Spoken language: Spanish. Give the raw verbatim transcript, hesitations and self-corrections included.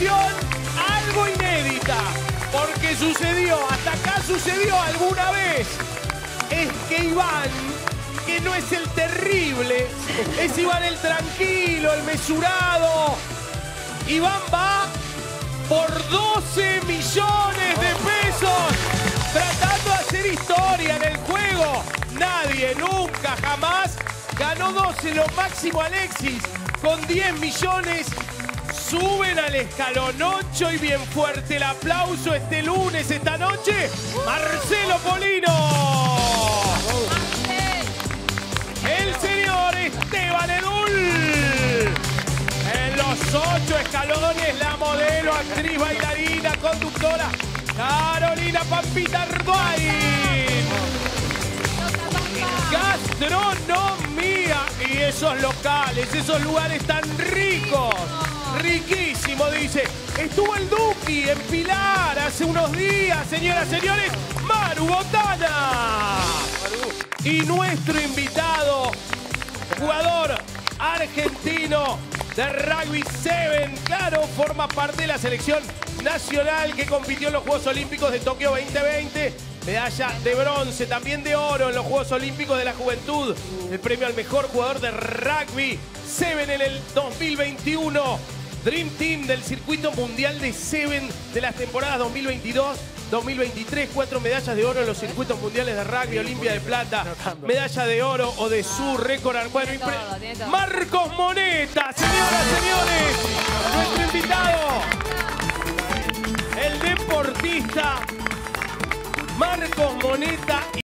situación algo inédita, porque sucedió, hasta acá sucedió alguna vez. Es que Iván, que no es el terrible, es Iván el tranquilo, el mesurado. Iván va por doce millones de pesos, tratando de hacer historia en el juego. Nadie, nunca, jamás ganó doce, lo máximo Alexis, con diez millones. Suben al escalón ocho y bien fuerte el aplauso este lunes, esta noche, Marcelo Polino. El señor Esteban Edul. En los ocho escalones, la modelo, actriz, bailarina, conductora, Carolina Pampita Arduin. Gastronomía y esos locales, esos lugares tan ricos. Riquísimo, dice. Estuvo el Duki en Pilar hace unos días, señoras y señores. Maru Botana. Y nuestro invitado, jugador argentino de Rugby siete, claro, forma parte de la selección nacional que compitió en los Juegos Olímpicos de Tokio veinte veinte. Medalla de bronce, también de oro en los Juegos Olímpicos de la Juventud. El premio al mejor jugador de Rugby siete en el dos mil veintiuno. Dream Team del circuito mundial de siete de las temporadas dos mil veintidós dos mil veintitrés. Cuatro medallas de oro en los circuitos mundiales de rugby, Olimpia de plata, medalla de oro o de su récord. Bueno, Marcos Moneta, señoras y señores, nuestro invitado, el deportista Marcos Moneta.